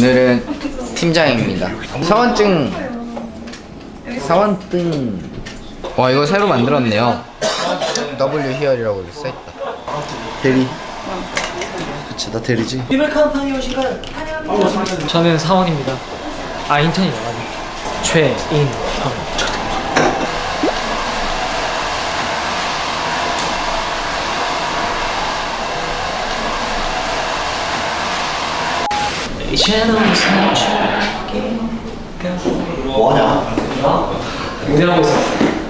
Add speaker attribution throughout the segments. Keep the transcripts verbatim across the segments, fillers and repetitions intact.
Speaker 1: 오늘은 팀장입니다. 사원증 사원증 와 이거 새로 만들었네요. W 히어리라고 써있다.
Speaker 2: 대리. 그치, 나 대리지.
Speaker 3: 리벨카운탕에 오신가요? 저는 사원입니다. 아 인턴이요. 최인턴.
Speaker 2: 뭐하냐?
Speaker 3: 운전하고 있어.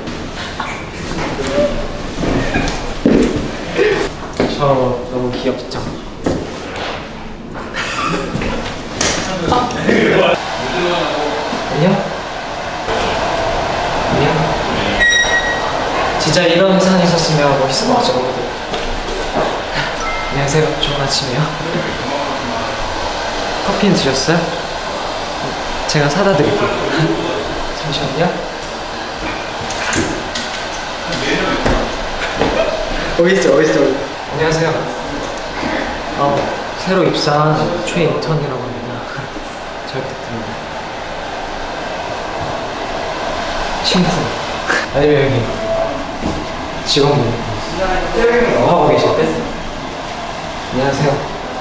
Speaker 3: 저 너무 귀엽죠? 안녕? 안녕? 진짜 이런 사람이 있었으면 멋있을 것 같죠? 안녕하세요. 좋은 아침이에요. 커피는 드셨어요? 제가 사다 드릴게요. 잠시만요. 어디 있죠? 어디 있죠? 안녕하세요. 어, 새로 입사한 최인턴이라고 합니다. 잘 부탁드립니다. 친구 아니면 여기 직원분 뭐 하고 계실 때? 안녕하세요.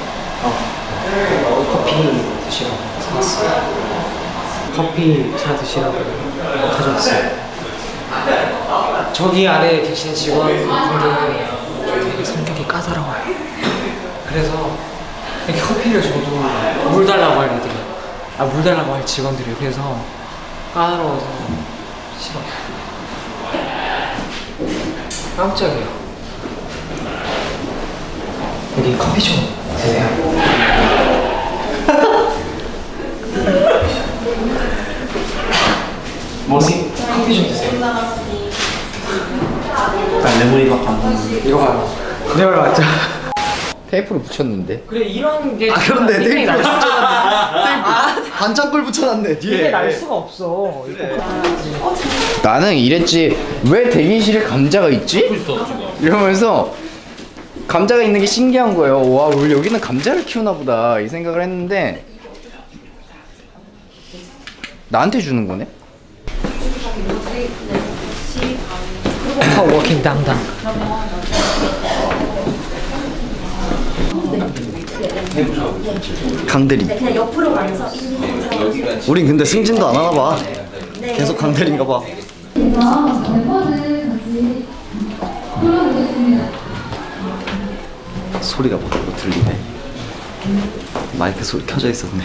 Speaker 3: 어, 커피 드시라고 사왔어요. 커피 차 드시라고 가져왔어요. 저기 아래 계신 직원분들은 되게 성격이 까다로워요. 그래서 이렇게 커피를 줘도 물 달라고 할 애들이 아, 물 달라고 할 직원들이 그래서 까다로워서 싫어. 깜짝이야. 여기 커피 좀 드세요. 뭐지? 커피 좀 드세요.
Speaker 2: 난 레몬이밖에 안 먹는.
Speaker 3: 이거 봐요. 내 말 맞죠?
Speaker 1: 테이프를 붙였는데.
Speaker 3: 그래 이런 게
Speaker 2: 아 그런데 테이프를
Speaker 3: 날
Speaker 2: 붙여놨네. 테이프 반창고를 붙여놨네 뒤에.
Speaker 3: 이게 날 수가 없어. 그래.
Speaker 1: 나는 이랬지 왜 대기실에 감자가 있지? 이러면서 감자가 있는 게 신기한 거예요. 와 우리 여기는 감자를 키우나 보다 이 생각을 했는데 나한테 주는 거네?
Speaker 3: 워킹 당당.
Speaker 2: 강대리.
Speaker 4: 그냥 옆으로 가면서
Speaker 2: 우린 근데 승진도 안 하나 봐. 계속 강대리인가 봐. 소리가 뭐 들리네. 마이크 소리 켜져 있었네.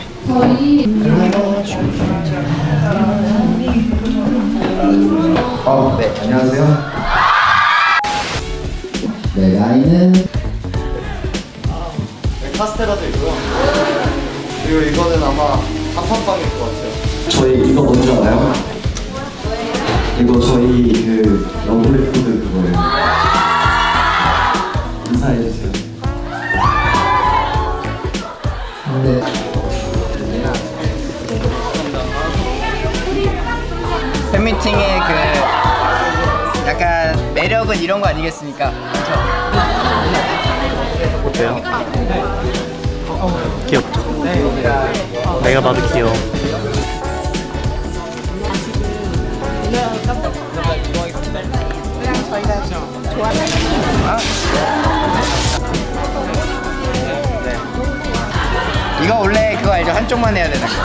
Speaker 1: 어, 네, 안녕하세요. 네, 나이는
Speaker 2: 카스테라도 있고요. 그리고 이거는 아마 단팥빵일 것 같아요.
Speaker 5: 저희 이거 뭔지 알아요? 이거 저희 그 러블리푸드 그거예요. 인사해주세요.
Speaker 1: 네. 팬미팅의 그 약간 매력은 이런 거 아니겠습니까?
Speaker 2: 어때요? 귀엽죠? 내가 봐도 귀여워.
Speaker 1: 이거 원래 그거 알죠? 한쪽만 해야 되는 거.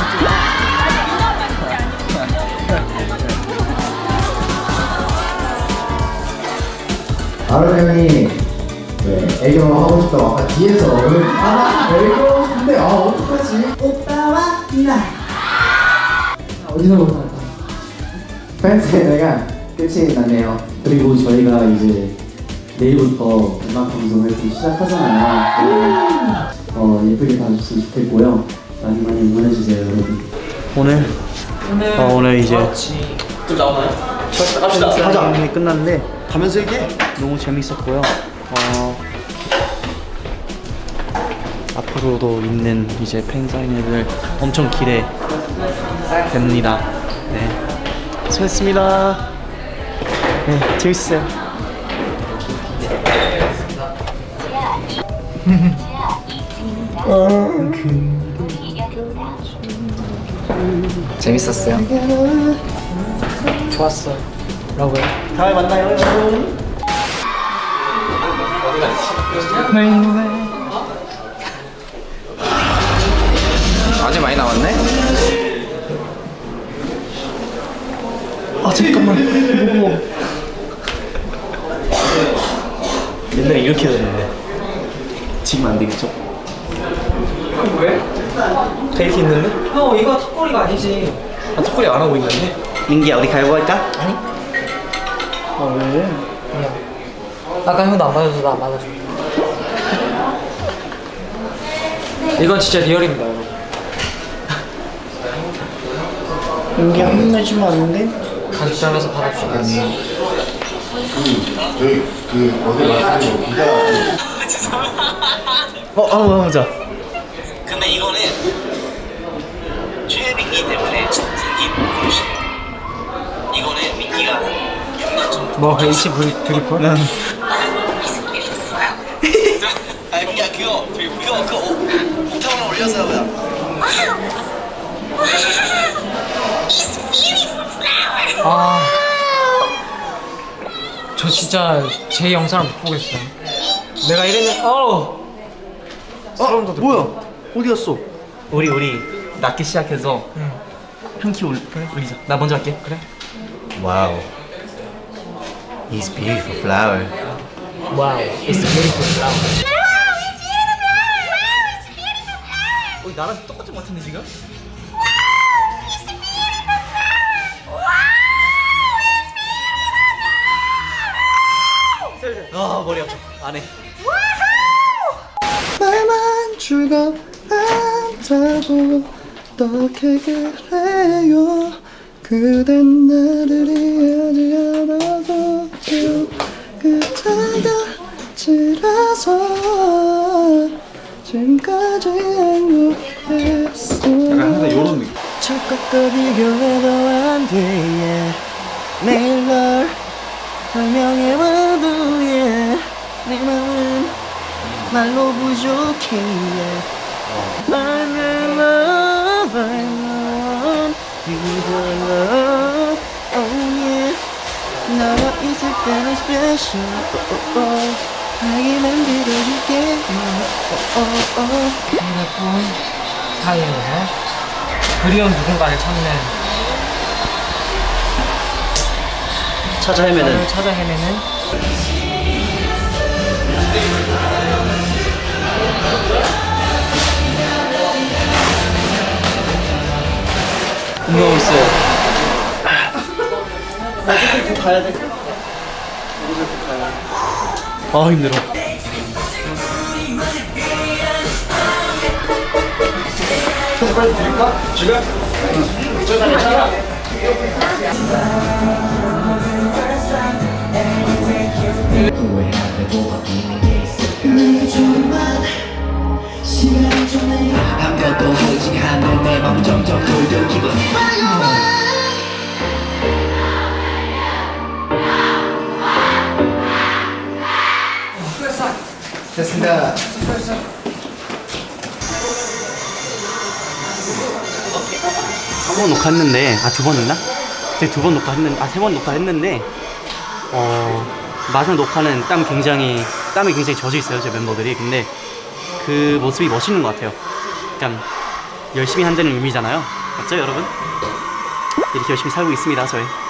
Speaker 1: 아론 형이 네, 애교 하고 싶다고 아까 뒤에서 오늘 아 애교 근데 아 어떡하지? 오빠와 나 어디서 보나 팬츠에 내가 끝이 났네요.
Speaker 5: 그리고 저희가 이제 내일부터 음악 방송을 좀 시작하잖아요. 어, 예쁘게 봐주셨으면 좋겠고요. 많이 많이 응원해주세요, 여러분.
Speaker 2: 오늘
Speaker 3: 오늘
Speaker 2: 어, 오늘 이제
Speaker 3: 좀 나오나요?
Speaker 2: 합시다. 하자. 이미 끝났는데 가면서 얘기해. 너무 재밌었고요. 어, 앞으로도 있는 이제 팬사인회를 엄청 기대됩니다. 네, 수고했습니다. 네, 재밌었어요.
Speaker 4: 지하 이 층입니다.
Speaker 3: 재밌었어요. 좋았어. 라고요.
Speaker 2: 다음에 만나요 여러분.
Speaker 3: 아주 많이 나왔네.
Speaker 2: 아 잠깐만. 무거워. 옛날에 이렇게 했는데 지금 안 되겠죠?
Speaker 3: 왜?
Speaker 2: 다 이렇게 있는데?
Speaker 3: 형 이거 턱걸이가 아니지.
Speaker 2: 아 턱걸이 안 하고 있는데? 민기야 우리 갈고 할까?
Speaker 3: 아니?
Speaker 2: 아 왜?
Speaker 3: 그냥 아까 형도 안 받아줘서 나 안 받아줘. 이건 진짜 리얼입니다 여러분.
Speaker 2: 민기야 혼내주면 안 돼?
Speaker 3: 가죽 잘라서 받아주시겠어.
Speaker 1: 저희 그 어제 말씀드린 거 기자
Speaker 2: 어 한번 해보자.
Speaker 4: 근데 이거는 최민기 때문에 생긴 옷이에요. 이거는 민기가 육 년 전부터
Speaker 3: 뭐 그 H 브리퍼?
Speaker 2: 난
Speaker 4: 아 민기야 그거 그거 그거 옥타브로 올려서 그냥
Speaker 3: 아, 저 진짜 제 영상을 못 보겠어요. 내가 이랬는 어우. 소름 돋을
Speaker 2: 뭐야? 어디 갔어? 우리 우리 낮게 시작해서
Speaker 3: 응.
Speaker 2: 한 키 올리자. 나 먼저 할게.
Speaker 3: 그래?
Speaker 1: 와우 It's beautiful flower
Speaker 3: 와우, it's beautiful flower.
Speaker 2: 어, 나랑 똑같은 것 같은데 지금? 아 머리 아파. 안 해. 나만 죽어 안다고 어떻게 그래요? 그댄 나를 이해하지 않아도 그때가 지라서 지금까지 행복했어. 약간 항상 요런 느낌. 착각과 비교해도 안 돼. 매일 널 설명해봐도 yeah. 내 마음은 말로 부족해 yeah. I'm in love, I'm on your love, oh yeah. 나와 있을 때는 special, oh, oh, oh. 나에게 만들어줄게, oh, oh, oh.
Speaker 3: 핸드폰 사이에서 그리운 누군가를 찾는
Speaker 2: 찾아 헤매는
Speaker 3: 저를 찾아 헤매는
Speaker 2: 운동하고 있어요. 나 꼭 가야 돼. 아 힘들어. 빨리 드릴까? 지금?
Speaker 4: 아무것도 보이지 않는 내 맘은 점점 돌려 기분
Speaker 1: 됐습니다
Speaker 2: 한 번 녹화했는데 아 두 번 했나? 네, 두 번 녹화했는데 아 세 번 녹화했는데 어 마지막 녹화는 땀 굉장히 땀이 굉장히 젖어 있어요 제 멤버들이. 근데 그 모습이 멋있는 것 같아요. 약간 열심히 한다는 의미잖아요. 맞죠 여러분? 이렇게 열심히 살고 있습니다 저희.